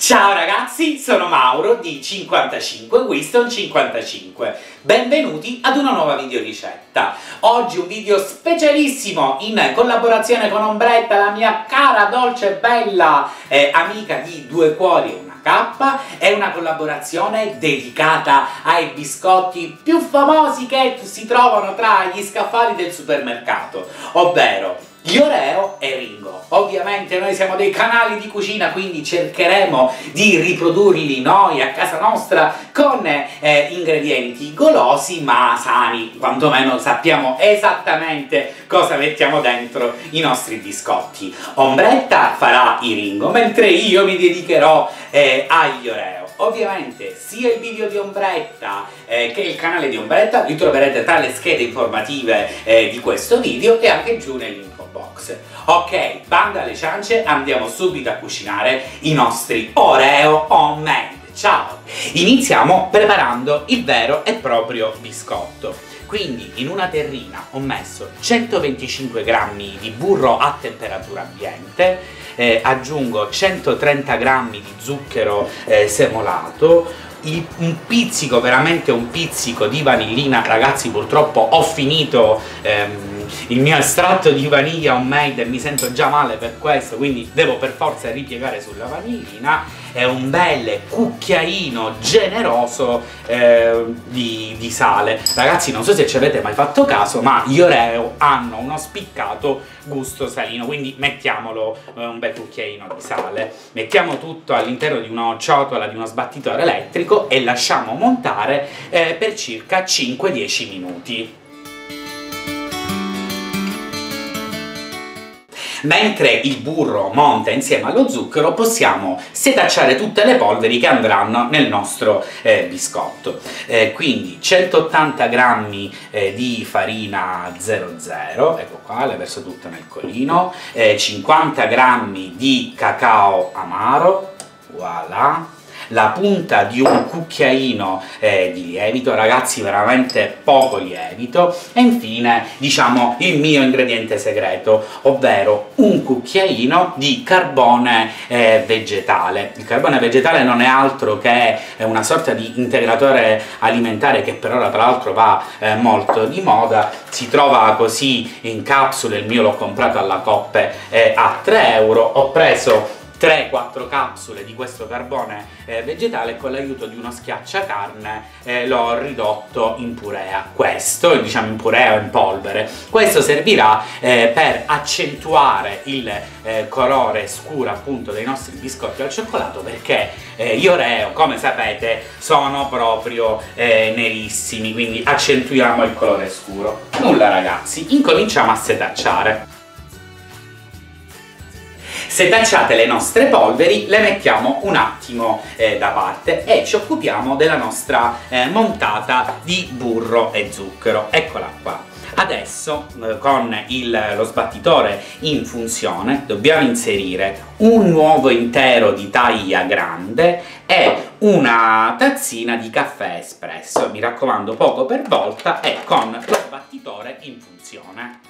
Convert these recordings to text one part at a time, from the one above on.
Ciao ragazzi, sono Mauro di 55 Winston 55. Benvenuti ad una nuova videoricetta. Oggi un video specialissimo in collaborazione con Ombretta, la mia cara, dolce e bella amica di Due Cuori e una Cappa. È una collaborazione dedicata ai biscotti più famosi che si trovano tra gli scaffali del supermercato, ovvero gli Oreo e Ringo. Ovviamente noi siamo dei canali di cucina, quindi cercheremo di riprodurli noi a casa nostra con ingredienti golosi ma sani, quantomeno sappiamo esattamente cosa mettiamo dentro i nostri biscotti. Ombretta farà i Ringo, mentre io mi dedicherò agli Oreo. Ovviamente sia il video di Ombretta che il canale di Ombretta li troverete tra le schede informative di questo video e anche giù nell'info box. Ok, banda alle ciance, andiamo subito a cucinare i nostri Oreo homemade. Ciao! Iniziamo preparando il vero e proprio biscotto. Quindi in una terrina ho messo 125 grammi di burro a temperatura ambiente, aggiungo 130 grammi di zucchero semolato, un pizzico, veramente un pizzico di vanillina. Ragazzi, purtroppo ho finito il mio estratto di vaniglia homemade e mi sento già male per questo, quindi devo per forza ripiegare sulla vanillina, e un bel cucchiaino generoso di sale. Ragazzi, non so se ci avete mai fatto caso, ma gli Oreo hanno uno spiccato gusto salino, quindi mettiamolo un bel cucchiaino di sale. Mettiamo tutto all'interno di una ciotola, di uno sbattitore elettrico, e lasciamo montare per circa 5-10 minuti. Mentre il burro monta insieme allo zucchero, possiamo setacciare tutte le polveri che andranno nel nostro biscotto. Quindi 180 grammi di farina 00, ecco qua, le verso tutto nel colino, 50 grammi di cacao amaro, voilà, la punta di un cucchiaino di lievito, ragazzi, veramente poco lievito, e infine diciamo il mio ingrediente segreto, ovvero un cucchiaino di carbone vegetale. Il carbone vegetale non è altro che una sorta di integratore alimentare che per ora tra l'altro va molto di moda, si trova così in capsule, il mio l'ho comprato alla Coop a 3 euro, ho preso 3-4 capsule di questo carbone vegetale e con l'aiuto di uno schiacciacarne l'ho ridotto in purea. Questo, diciamo in purea o in polvere, questo servirà per accentuare il colore scuro appunto dei nostri biscotti al cioccolato, perché gli Oreo, come sapete, sono proprio nerissimi, quindi accentuiamo il colore scuro. Nulla ragazzi, incominciamo a setacciare. Setacciate le nostre polveri, le mettiamo un attimo da parte e ci occupiamo della nostra montata di burro e zucchero. Eccola qua. Adesso con lo sbattitore in funzione dobbiamo inserire un uovo intero di taglia grande e una tazzina di caffè espresso. Mi raccomando, poco per volta e con lo sbattitore in funzione.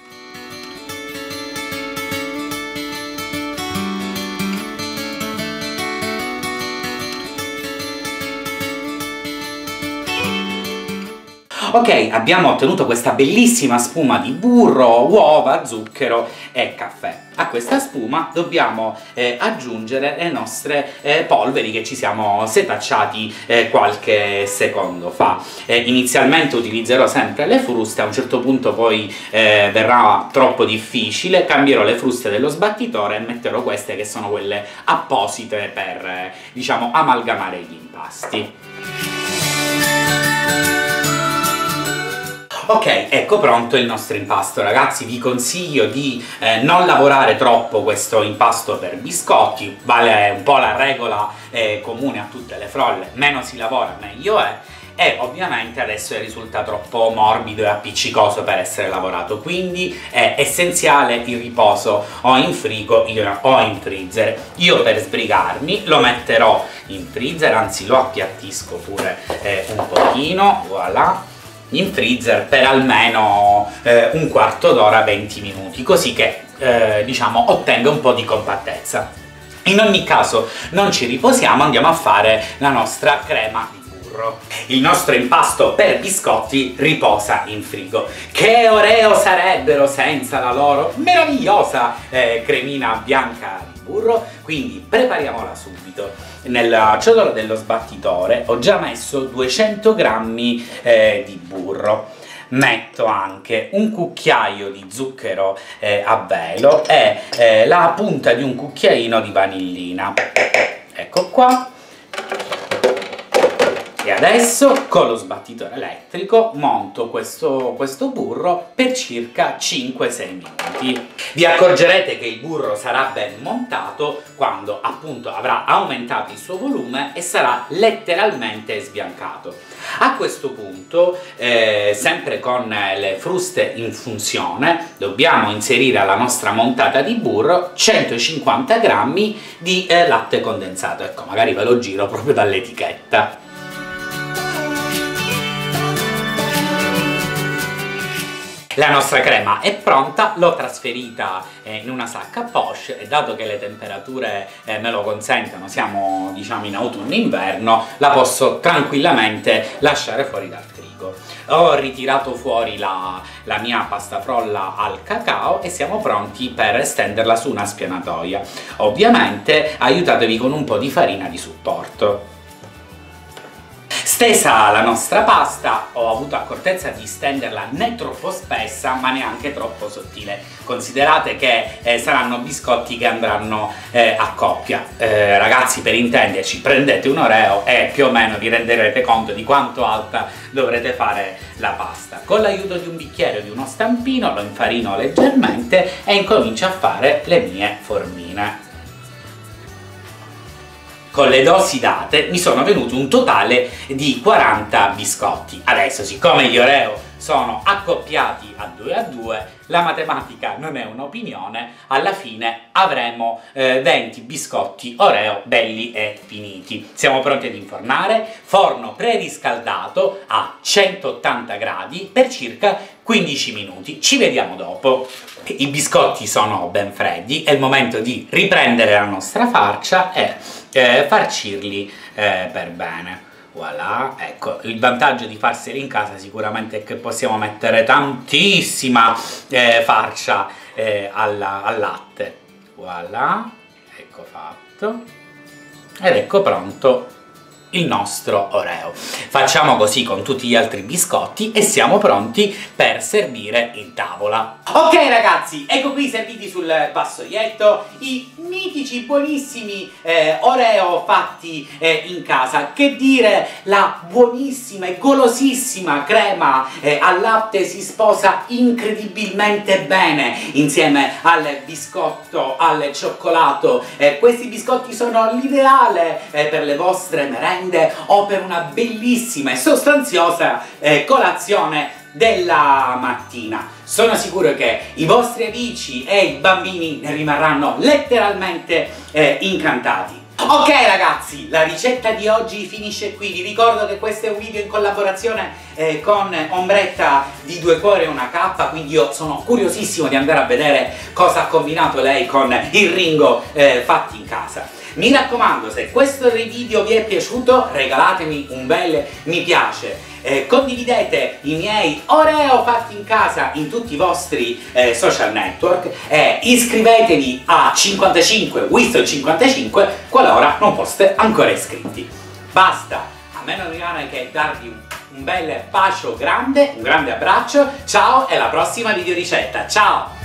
Ok, abbiamo ottenuto questa bellissima spuma di burro, uova, zucchero e caffè. A questa spuma dobbiamo aggiungere le nostre polveri che ci siamo setacciati qualche secondo fa. Inizialmente utilizzerò sempre le fruste, a un certo punto poi verrà troppo difficile, cambierò le fruste dello sbattitore e metterò queste che sono quelle apposite per, diciamo, amalgamare gli impasti. Ok, ecco pronto il nostro impasto. Ragazzi, vi consiglio di non lavorare troppo questo impasto per biscotti, vale un po' la regola comune a tutte le frolle, meno si lavora meglio è, e ovviamente adesso risulta troppo morbido e appiccicoso per essere lavorato, quindi è essenziale il riposo o in frigo o in freezer. Io per sbrigarmi lo metterò in freezer, anzi lo appiattisco pure un pochino, voilà, in freezer per almeno un quarto d'ora, 20 minuti, così che diciamo ottenga un po' di compattezza. In ogni caso non ci riposiamo, andiamo a fare la nostra crema di burro. Il nostro impasto per biscotti riposa in frigo. Che Oreo sarebbero senza la loro meravigliosa cremina bianca di burro? Quindi prepariamola subito. Nel ciotolo dello sbattitore ho già messo 200 grammi di burro. Metto anche un cucchiaio di zucchero a velo e la punta di un cucchiaino di vanillina. Ecco qua. E adesso con lo sbattitore elettrico monto questo burro per circa 5-6 minuti. Vi accorgerete che il burro sarà ben montato quando appunto avrà aumentato il suo volume e sarà letteralmente sbiancato. A questo punto, sempre con le fruste in funzione, dobbiamo inserire alla nostra montata di burro 150 grammi di latte condensato. Ecco, magari ve lo giro proprio dall'etichetta. La nostra crema è pronta, l'ho trasferita in una sacca poche e dato che le temperature me lo consentono, siamo diciamo in autunno-inverno, la posso tranquillamente lasciare fuori dal frigo. Ho ritirato fuori la mia pasta frolla al cacao e siamo pronti per stenderla su una spianatoia. Ovviamente aiutatevi con un po' di farina di supporto. Stesa la nostra pasta, ho avuto accortezza di stenderla né troppo spessa ma neanche troppo sottile. Considerate che saranno biscotti che andranno a coppia. Ragazzi, per intenderci, prendete un Oreo e più o meno vi renderete conto di quanto alta dovrete fare la pasta. Con l'aiuto di un bicchiere o di uno stampino lo infarino leggermente e incomincio a fare le mie formine. Con le dosi date mi sono venuti un totale di 40 biscotti. Adesso, siccome gli Oreo sono accoppiati a 2 a 2, la matematica non è un'opinione, alla fine avremo 20 biscotti Oreo belli e finiti. Siamo pronti ad infornare, forno preriscaldato a 180 gradi per circa 15 minuti. Ci vediamo dopo. I biscotti sono ben freddi, è il momento di riprendere la nostra farcia e farcirli per bene. Voilà, ecco, il vantaggio di farseli in casa sicuramente è che possiamo mettere tantissima farcia al latte. Voilà, ecco fatto. Ed ecco pronto il nostro Oreo. Facciamo così con tutti gli altri biscotti e siamo pronti per servire in tavola. Ok ragazzi, ecco qui serviti sul vassoietto i mitici buonissimi Oreo fatti in casa. Che dire, la buonissima e golosissima crema al latte si sposa incredibilmente bene insieme al biscotto al cioccolato. Questi biscotti sono l'ideale per le vostre merende o per una bellissima e sostanziosa colazione della mattina. Sono sicuro che i vostri amici e i bambini ne rimarranno letteralmente incantati. Ok ragazzi, la ricetta di oggi finisce qui. Vi ricordo che questo è un video in collaborazione con Ombretta di Due Cuori e una K, quindi io sono curiosissimo di andare a vedere cosa ha combinato lei con il Ringo fatti in casa. Mi raccomando, se questo video vi è piaciuto regalatemi un bel mi piace, condividete i miei Oreo fatti in casa in tutti i vostri social network e iscrivetevi a 55 Winston 55 qualora non foste ancora iscritti. Basta, a me non rimane che darvi un bel bacio grande, un grande abbraccio, ciao e alla prossima video ricetta, ciao!